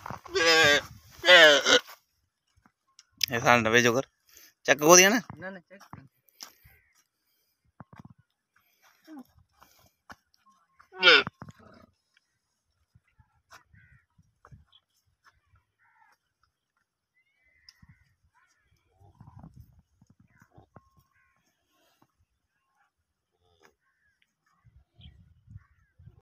ऐसा नवे जो कर चेक को दिया ना ना चेक